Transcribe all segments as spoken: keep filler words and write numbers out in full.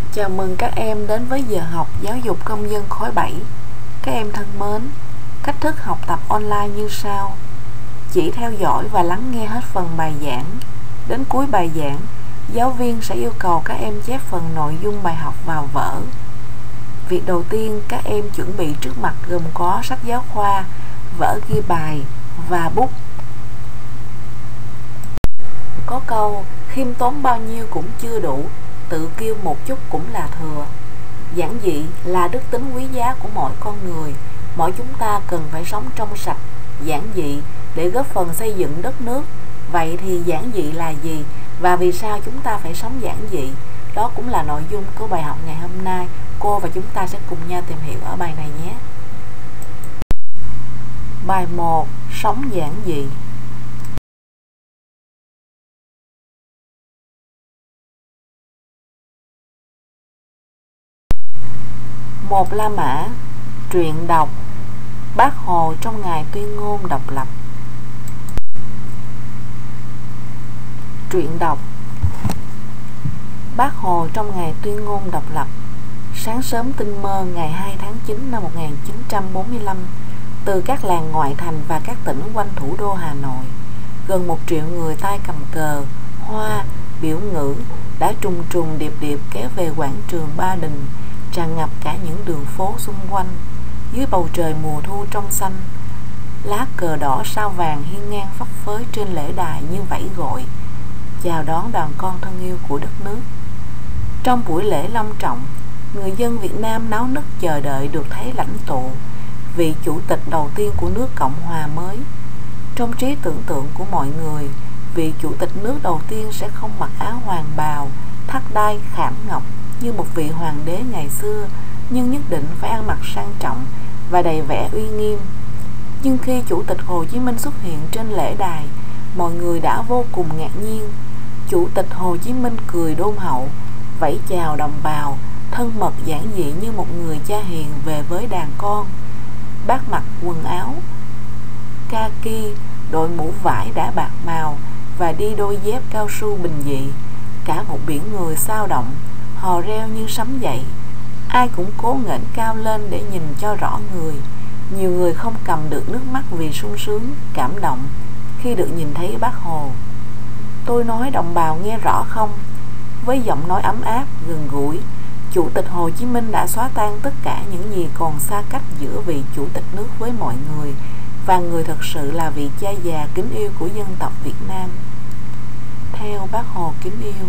Chào mừng các em đến với giờ học giáo dục công dân khối bảy. Các em thân mến, cách thức học tập online như sau. Chỉ theo dõi và lắng nghe hết phần bài giảng. Đến cuối bài giảng, giáo viên sẽ yêu cầu các em chép phần nội dung bài học vào vở. Việc đầu tiên các em chuẩn bị trước mặt gồm có sách giáo khoa, vở ghi bài và bút. Có câu, khiêm tốn bao nhiêu cũng chưa đủ, tự kiêu một chút cũng là thừa. Giản dị là đức tính quý giá của mỗi con người. Mỗi chúng ta cần phải sống trong sạch, giản dị để góp phần xây dựng đất nước. Vậy thì giản dị là gì? Và vì sao chúng ta phải sống giản dị? Đó cũng là nội dung của bài học ngày hôm nay. Cô và chúng ta sẽ cùng nhau tìm hiểu ở bài này nhé. Bài một. Sống giản dị. Một La Mã. Truyện đọc. Bác Hồ trong ngày tuyên ngôn độc lập. Truyện đọc. Bác Hồ trong ngày tuyên ngôn độc lập. Sáng sớm tinh mơ ngày hai tháng chín năm một nghìn chín trăm bốn mươi lăm, từ các làng ngoại thành và các tỉnh quanh thủ đô Hà Nội, gần một triệu người tay cầm cờ, hoa, biểu ngữ đã trùng trùng điệp điệp kéo về quảng trường Ba Đình, tràn ngập cả những đường phố xung quanh. Dưới bầu trời mùa thu trong xanh, lá cờ đỏ sao vàng hiên ngang phấp phới trên lễ đài như vẫy gọi chào đón đoàn con thân yêu của đất nước. Trong buổi lễ long trọng, người dân Việt Nam náo nức chờ đợi được thấy lãnh tụ, vị chủ tịch đầu tiên của nước Cộng hòa mới. Trong trí tưởng tượng của mọi người, vị chủ tịch nước đầu tiên sẽ không mặc áo hoàng bào, thắt đai khảm ngọc như một vị hoàng đế ngày xưa, nhưng nhất định phải ăn mặc sang trọng và đầy vẻ uy nghiêm. Nhưng khi Chủ tịch Hồ Chí Minh xuất hiện trên lễ đài, mọi người đã vô cùng ngạc nhiên. Chủ tịch Hồ Chí Minh cười đôn hậu, vẫy chào đồng bào, thân mật giản dị như một người cha hiền về với đàn con. Bác mặc quần áo kaki, đội mũ vải đã bạc màu và đi đôi dép cao su bình dị. Cả một biển người sao động, hò reo như sấm dậy. Ai cũng cố nghển cao lên để nhìn cho rõ người. Nhiều người không cầm được nước mắt vì sung sướng, cảm động khi được nhìn thấy Bác Hồ. Tôi nói đồng bào nghe rõ không? Với giọng nói ấm áp, gần gũi, Chủ tịch Hồ Chí Minh đã xóa tan tất cả những gì còn xa cách giữa vị Chủ tịch nước với mọi người, và người thật sự là vị cha già kính yêu của dân tộc Việt Nam. Theo Bác Hồ kính yêu.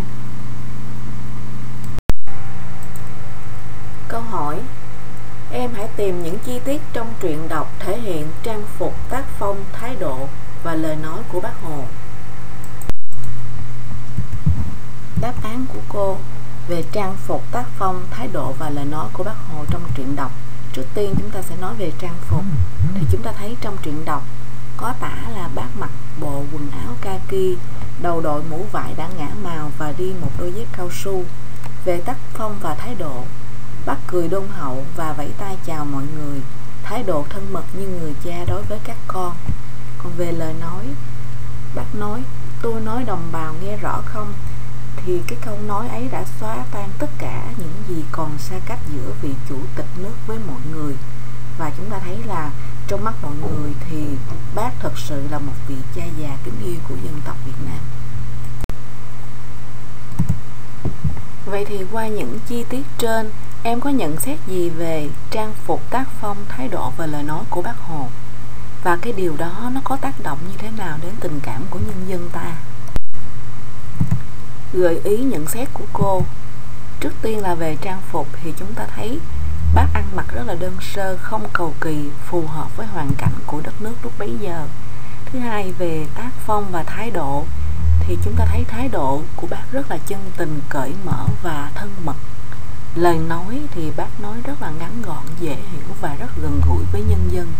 Câu hỏi. Em hãy tìm những chi tiết trong truyện đọc thể hiện trang phục, tác phong, thái độ và lời nói của Bác Hồ. Đáp án của cô về trang phục, tác phong, thái độ và lời nói của Bác Hồ trong truyện đọc. Trước tiên chúng ta sẽ nói về trang phục. Thì chúng ta thấy trong truyện đọc có tả là bác mặc bộ quần áo kaki, đầu đội mũ vải đã ngả màu và đi một đôi dép cao su. Về tác phong và thái độ, bác cười đôn hậu và vẫy tay chào mọi người, thái độ thân mật như người cha đối với các con. Còn về lời nói, bác nói, tôi nói đồng bào nghe rõ không? Thì cái câu nói ấy đã xóa tan tất cả những gì còn xa cách giữa vị chủ tịch nước với mọi người. Và chúng ta thấy là trong mắt mọi người thì bác thật sự là một vị cha già kính yêu của dân tộc Việt Nam. Vậy thì qua những chi tiết trên, em có nhận xét gì về trang phục, tác phong, thái độ và lời nói của Bác Hồ? Và cái điều đó nó có tác động như thế nào đến tình cảm của nhân dân ta? Gợi ý nhận xét của cô. Trước tiên là về trang phục thì chúng ta thấy bác ăn mặc rất là đơn sơ, không cầu kỳ, phù hợp với hoàn cảnh của đất nước lúc bấy giờ. Thứ hai, về tác phong và thái độ thì chúng ta thấy thái độ của bác rất là chân tình, cởi mở và thân mật. Lời nói thì bác nói rất là ngắn gọn, dễ hiểu và rất gần gũi với nhân dân.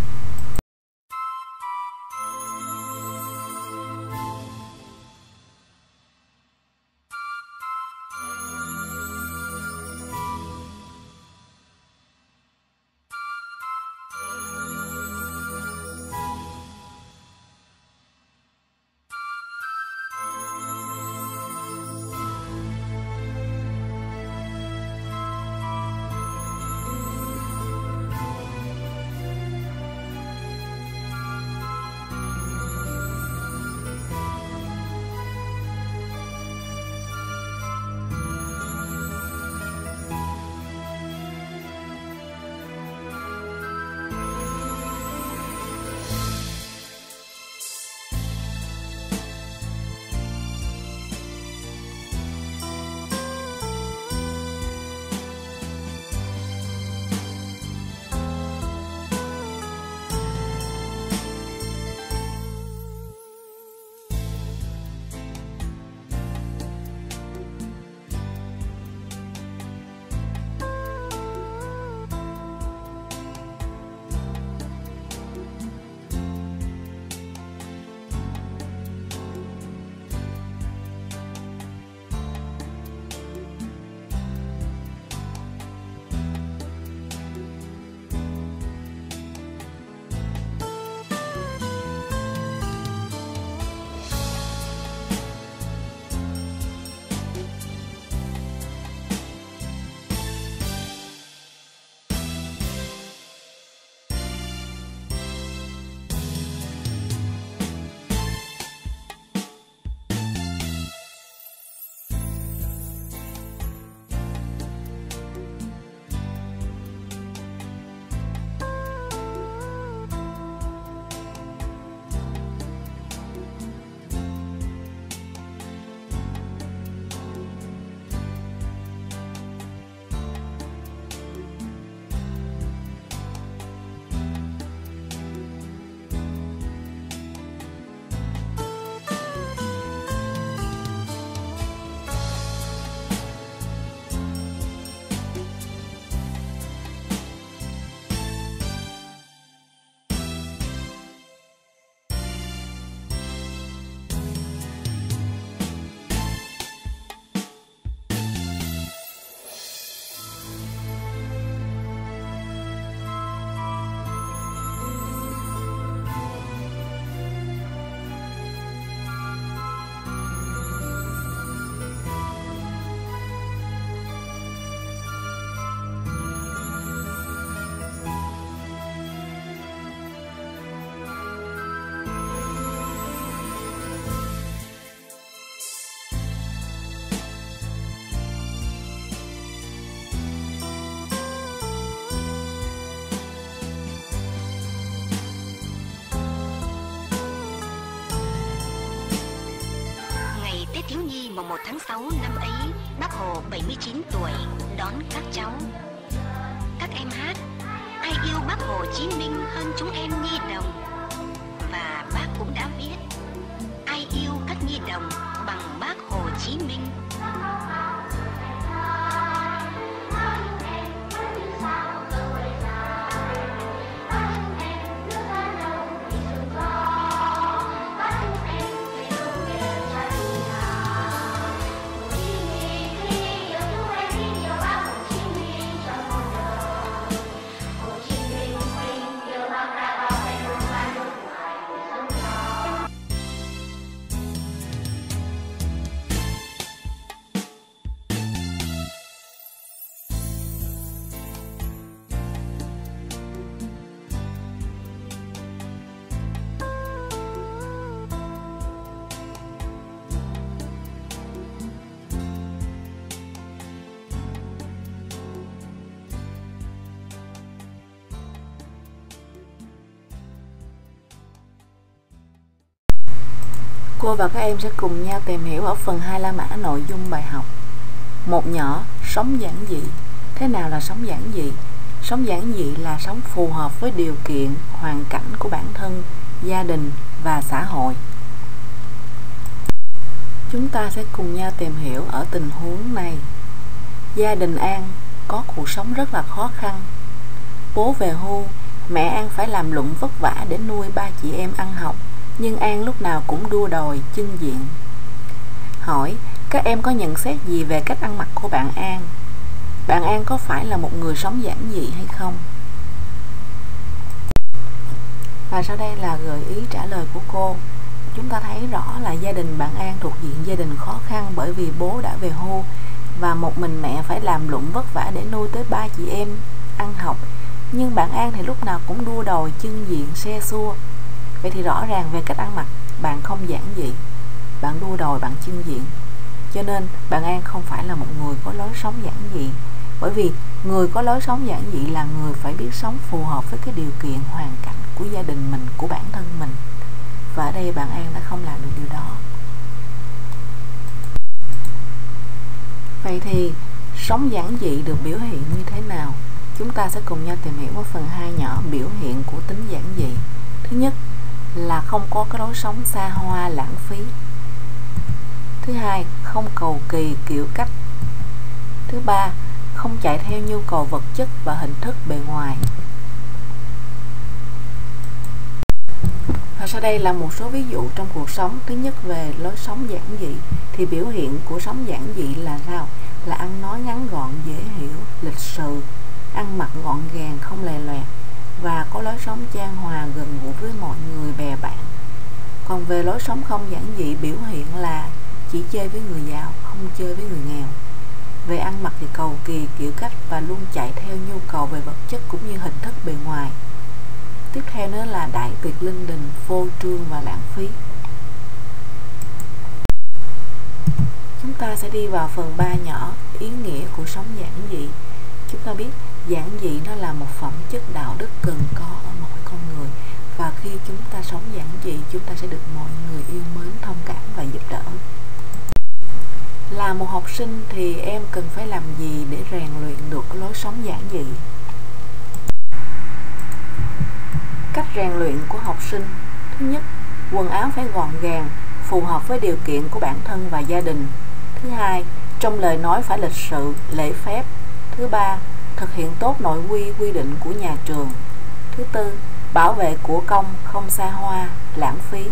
mùng một tháng sáu năm ấy, Bác Hồ bảy mươi chín tuổi đón các cháu. Các em hát ai yêu Bác Hồ Chí Minh hơn chúng em nhi đồng. Và bác cũng đã viết ai yêu các nhi đồng bằng Bác Hồ Chí Minh. Cô và các em sẽ cùng nhau tìm hiểu ở phần hai La Mã nội dung bài học. Một nhỏ, sống giản dị. Thế nào là sống giản dị? Sống giản dị là sống phù hợp với điều kiện, hoàn cảnh của bản thân, gia đình và xã hội. Chúng ta sẽ cùng nhau tìm hiểu ở tình huống này. Gia đình An có cuộc sống rất là khó khăn. Bố về hưu, mẹ An phải làm lụng vất vả để nuôi ba chị em ăn học, nhưng An lúc nào cũng đua đòi chưng diện. Hỏi, các em có nhận xét gì về cách ăn mặc của bạn An? Bạn An có phải là một người sống giản dị hay không? Và sau đây là gợi ý trả lời của cô. Chúng ta thấy rõ là gia đình bạn An thuộc diện gia đình khó khăn bởi vì bố đã về hưu và một mình mẹ phải làm lụng vất vả để nuôi tới ba chị em ăn học. Nhưng bạn An thì lúc nào cũng đua đòi chưng diện xe xua. Vậy thì rõ ràng về cách ăn mặc bạn không giản dị, bạn đua đòi, bạn chưng diện. Cho nên bạn An không phải là một người có lối sống giản dị. Bởi vì người có lối sống giản dị là người phải biết sống phù hợp với cái điều kiện hoàn cảnh của gia đình mình, của bản thân mình. Và ở đây bạn An đã không làm được điều đó. Vậy thì sống giản dị được biểu hiện như thế nào? Chúng ta sẽ cùng nhau tìm hiểu ở phần hai nhỏ biểu hiện của tính giản dị. Thứ nhất là không có cái lối sống xa hoa lãng phí. Thứ hai, không cầu kỳ kiểu cách. Thứ ba, không chạy theo nhu cầu vật chất và hình thức bề ngoài. Và sau đây là một số ví dụ trong cuộc sống. Thứ nhất, về lối sống giản dị thì biểu hiện của sống giản dị là sao? Là ăn nói ngắn gọn, dễ hiểu, lịch sự, ăn mặc gọn gàng, không lè loẹt và có lối sống chan hòa, gần gũi với mọi người, bè bạn. Còn về lối sống không giản dị biểu hiện là chỉ chơi với người giàu, không chơi với người nghèo. Về ăn mặc thì cầu kỳ kiểu cách và luôn chạy theo nhu cầu về vật chất cũng như hình thức bề ngoài. Tiếp theo nữa là đại tiệc linh đình, phô trương và lãng phí. Chúng ta sẽ đi vào phần ba nhỏ, ý nghĩa của sống giản dị. Chúng ta biết giản dị nó là một phẩm chất đạo đức cần có ở mỗi con người. Và khi chúng ta sống giản dị, chúng ta sẽ được mọi người yêu mến, thông cảm và giúp đỡ. Là một học sinh thì em cần phải làm gì để rèn luyện được cái lối sống giản dị? Cách rèn luyện của học sinh. Thứ nhất, quần áo phải gọn gàng, phù hợp với điều kiện của bản thân và gia đình. Thứ hai, trong lời nói phải lịch sự, lễ phép. Thứ ba, thực hiện tốt nội quy, quy định của nhà trường. Thứ tư, bảo vệ của công, không xa hoa, lãng phí.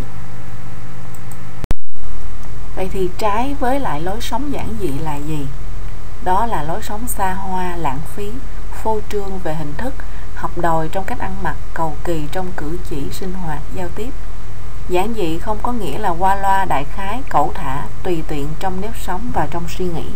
Vậy thì trái với lại lối sống giản dị là gì? Đó là lối sống xa hoa, lãng phí, phô trương về hình thức, học đòi trong cách ăn mặc, cầu kỳ trong cử chỉ, sinh hoạt, giao tiếp. Giản dị không có nghĩa là qua loa, đại khái, cẩu thả, tùy tiện trong nếp sống và trong suy nghĩ.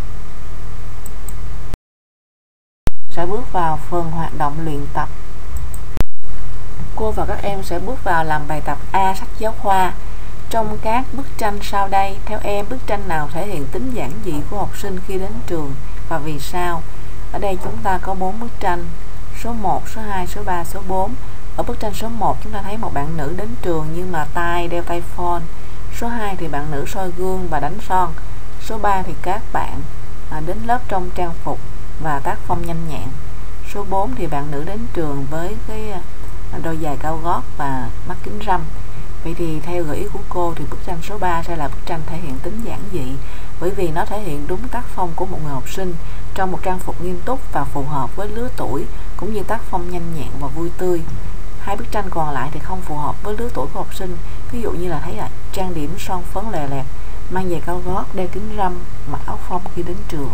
Sẽ bước vào phần hoạt động luyện tập. Cô và các em sẽ bước vào làm bài tập A sách giáo khoa. Trong các bức tranh sau đây, theo em bức tranh nào thể hiện tính giản dị của học sinh khi đến trường và vì sao? Ở đây chúng ta có bốn bức tranh, số một, số hai, số ba, số bốn. Ở bức tranh số một chúng ta thấy một bạn nữ đến trường nhưng mà tai đeo tai phone. Số hai thì bạn nữ soi gương và đánh son. Số ba thì các bạn à, đến lớp trong trang phục và tác phong nhanh nhẹn. Số bốn thì bạn nữ đến trường với cái à, đôi giày cao gót và mắt kính râm. Vậy thì theo gợi ý của cô thì bức tranh số ba sẽ là bức tranh thể hiện tính giản dị, bởi vì nó thể hiện đúng tác phong của một người học sinh trong một trang phục nghiêm túc và phù hợp với lứa tuổi, cũng như tác phong nhanh nhẹn và vui tươi. Hai bức tranh còn lại thì không phù hợp với lứa tuổi của học sinh, ví dụ như là thấy là trang điểm son phấn lòe loẹt, mang giày cao gót, đeo kính râm, mặc áo phông khi đến trường.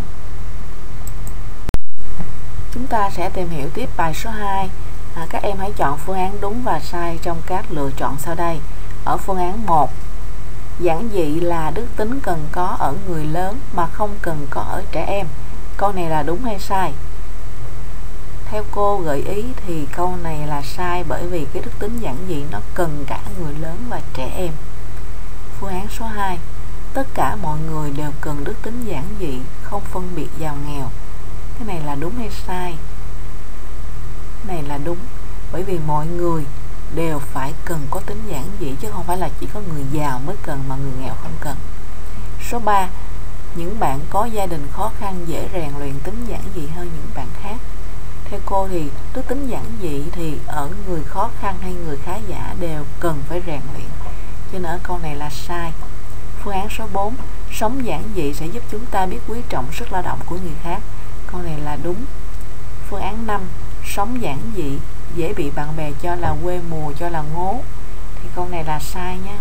Chúng ta sẽ tìm hiểu tiếp bài số hai. À, các em hãy chọn phương án đúng và sai trong các lựa chọn sau đây. Ở phương án một, giản dị là đức tính cần có ở người lớn mà không cần có ở trẻ em. Câu này là đúng hay sai? Theo cô gợi ý thì câu này là sai, bởi vì cái đức tính giản dị nó cần cả người lớn và trẻ em. Phương án số hai, tất cả mọi người đều cần đức tính giản dị, không phân biệt giàu nghèo. Cái này là đúng hay sai? Cái này là đúng, bởi vì mọi người đều phải cần có tính giản dị, chứ không phải là chỉ có người giàu mới cần mà người nghèo không cần. Số ba, những bạn có gia đình khó khăn dễ rèn luyện tính giản dị hơn những bạn khác. Theo cô thì đức tính giản dị thì ở người khó khăn hay người khá giả đều cần phải rèn luyện, cho nên ở câu này là sai. Phương án số bốn, sống giản dị sẽ giúp chúng ta biết quý trọng sức lao động của người khác. Câu này là đúng. Phương án năm, sống giản dị dễ bị bạn bè cho là quê mùa, cho là ngố. Thì câu này là sai nha.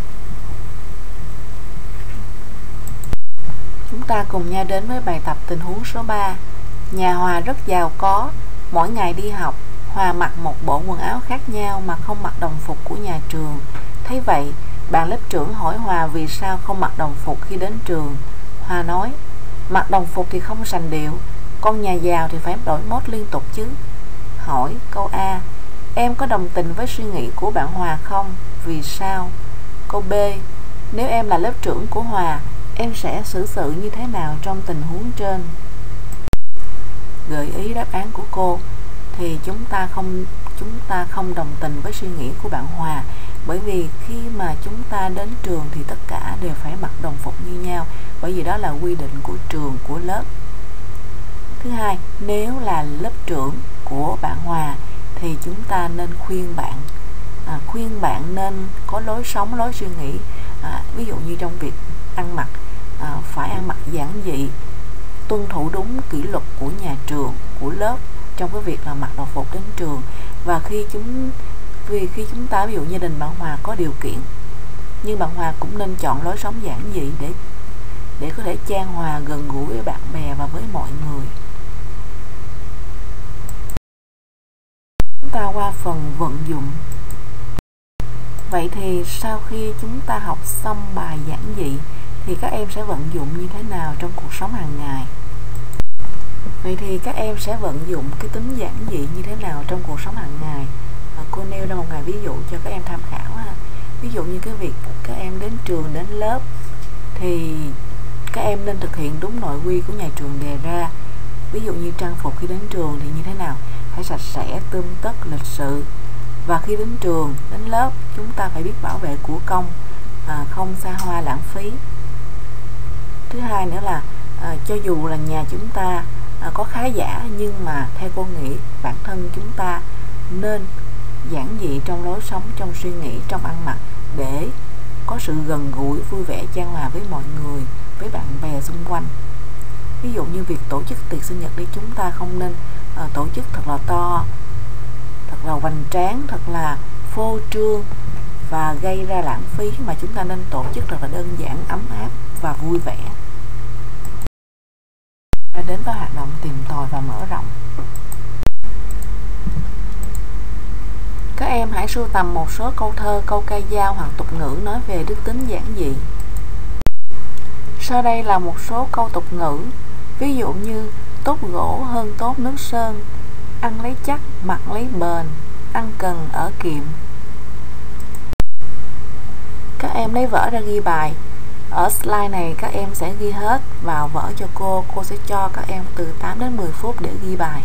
Chúng ta cùng nhau đến với bài tập tình huống số ba. Nhà Hòa rất giàu có. Mỗi ngày đi học, Hòa mặc một bộ quần áo khác nhau mà không mặc đồng phục của nhà trường. Thấy vậy, bạn lớp trưởng hỏi Hòa vì sao không mặc đồng phục khi đến trường. Hòa nói, mặc đồng phục thì không sành điệu, con nhà giàu thì phải đổi mốt liên tục chứ. Hỏi câu A, em có đồng tình với suy nghĩ của bạn Hòa không? Vì sao? Câu B, nếu em là lớp trưởng của Hòa, em sẽ xử sự như thế nào trong tình huống trên? Gợi ý đáp án của cô thì chúng ta không chúng ta không đồng tình với suy nghĩ của bạn Hòa, bởi vì khi mà chúng ta đến trường thì tất cả đều phải mặc đồng phục như nhau, bởi vì đó là quy định của trường, của lớp. Thứ hai, nếu là lớp trưởng của bạn Hòa thì chúng ta nên khuyên bạn à, khuyên bạn nên có lối sống, lối suy nghĩ, à, ví dụ như trong việc ăn mặc, à, phải ăn mặc giản dị, tuân thủ đúng kỷ luật của nhà trường, của lớp trong cái việc là mặc đồng phục đến trường. Và khi chúng vì khi chúng ta ví dụ gia đình bạn Hòa có điều kiện, nhưng bạn Hòa cũng nên chọn lối sống giản dị để để có thể chan hòa gần gũi với bạn bè và với mọi người. Chúng ta qua phần vận dụng. Vậy thì sau khi chúng ta học xong bài giản dị thì các em sẽ vận dụng như thế nào trong cuộc sống hàng ngày? Vậy thì các em sẽ vận dụng cái tính giản dị như thế nào trong cuộc sống hàng ngày? À, cô nêu ra một vài ví dụ cho các em tham khảo ha. Ví dụ như cái việc các em đến trường, đến lớp thì các em nên thực hiện đúng nội quy của nhà trường đề ra. Ví dụ như trang phục khi đến trường thì như thế nào? Phải sạch sẽ, tươm tất, lịch sự. Và khi đến trường, đến lớp, chúng ta phải biết bảo vệ của công, à, không xa hoa lãng phí. Thứ hai nữa là à, cho dù là nhà chúng ta à, có khá giả, nhưng mà theo cô nghĩ bản thân chúng ta nên giản dị trong lối sống, trong suy nghĩ, trong ăn mặc, để có sự gần gũi, vui vẻ, chan hòa với mọi người, với bạn bè xung quanh. Ví dụ như việc tổ chức tiệc sinh nhật đi, chúng ta không nên uh, tổ chức thật là to, thật là hoành tráng, thật là phô trương và gây ra lãng phí, mà chúng ta nên tổ chức thật là đơn giản, ấm áp và vui vẻ. Đến với hoạt động tìm tòi và mở rộng. Các em hãy sưu tầm một số câu thơ, câu ca dao hoặc tục ngữ nói về đức tính giản dị. Sau đây là một số câu tục ngữ, ví dụ như tốt gỗ hơn tốt nước sơn, ăn lấy chắc, mặc lấy bền, ăn cần ở kiệm. Các em lấy vở ra ghi bài. Ở slide này các em sẽ ghi hết vào vở cho cô. Cô sẽ cho các em từ tám đến mười phút để ghi bài.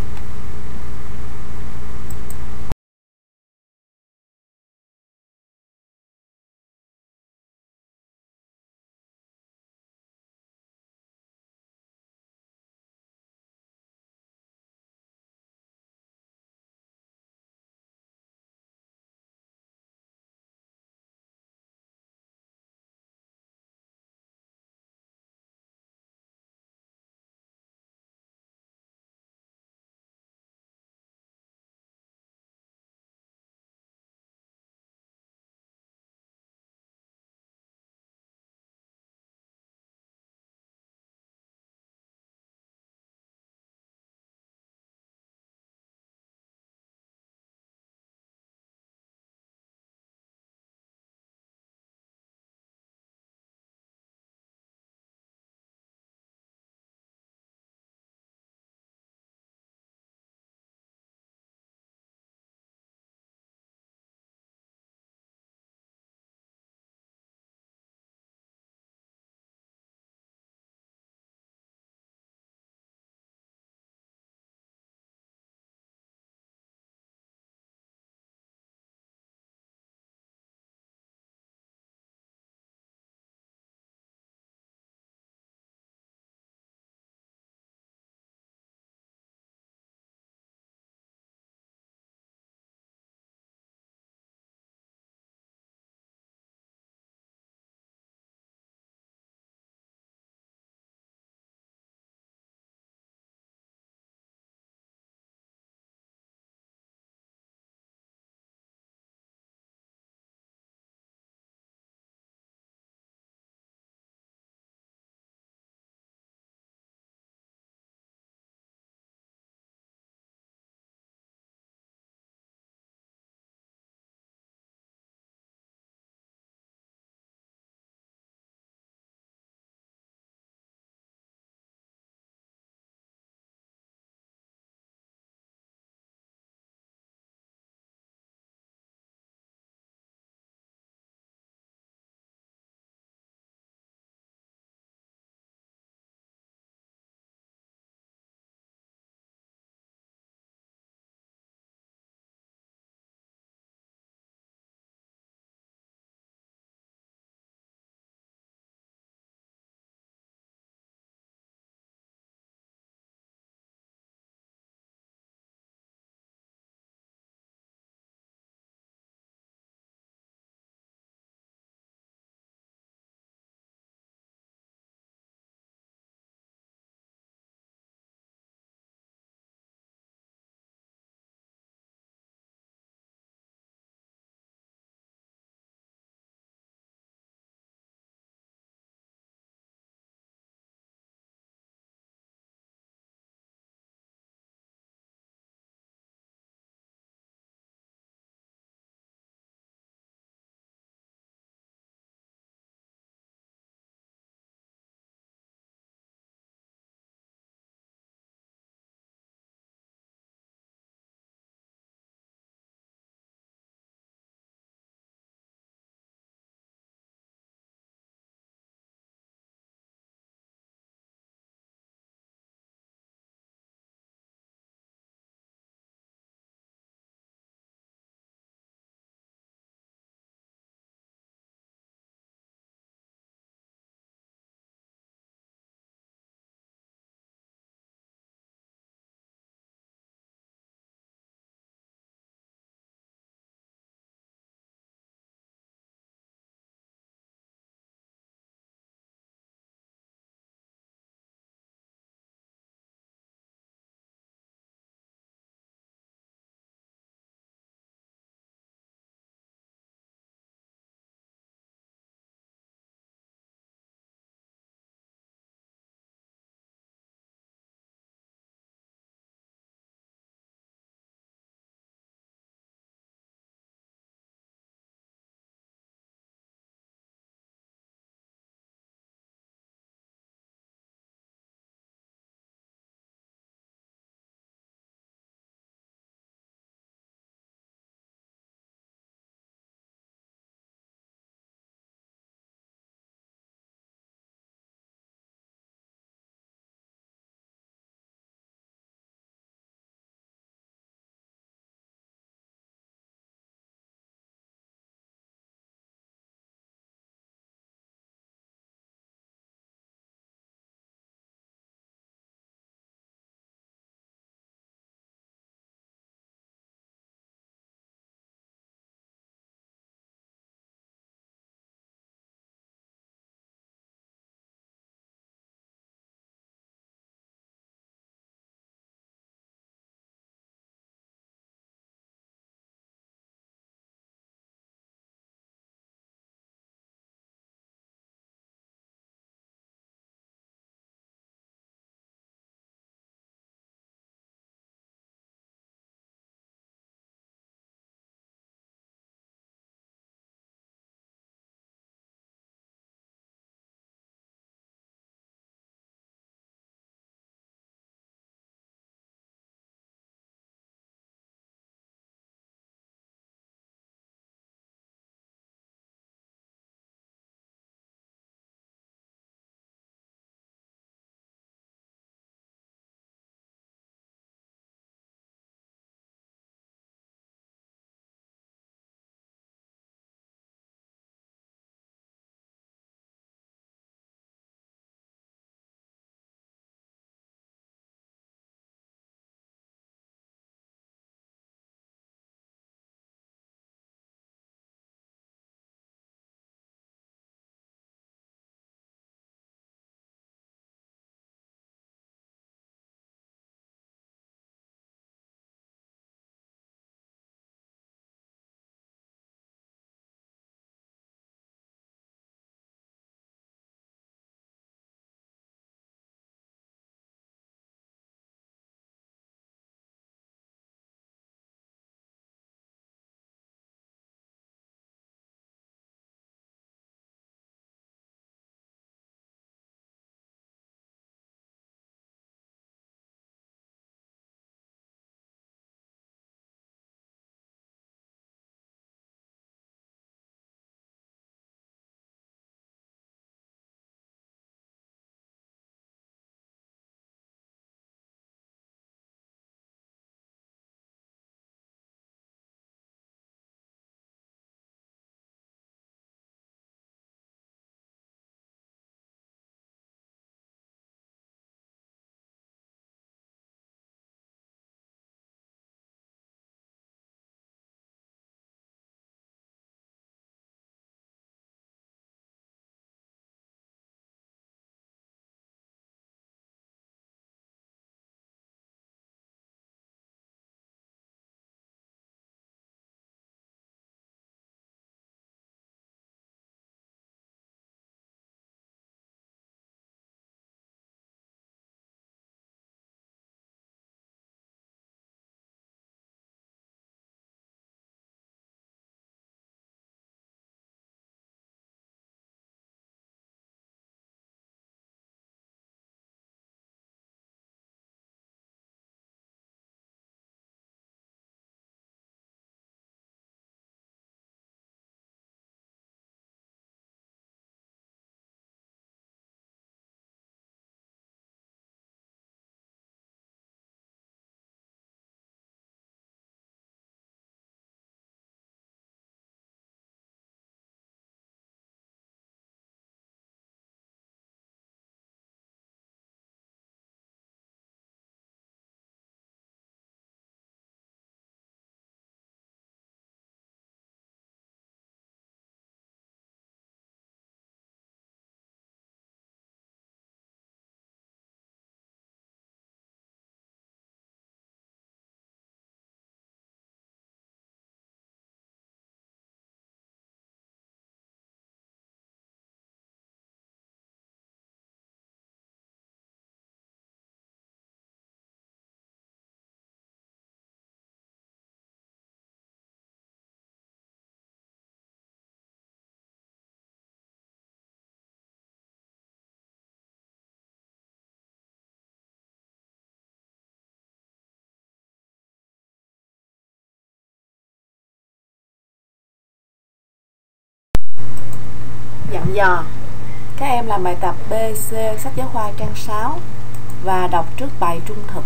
dặn dò. Các em làm bài tập B, C, sách giáo khoa trang sáu và đọc trước bài trung thực.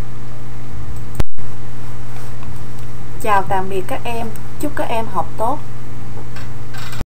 Chào tạm biệt các em, chúc các em học tốt.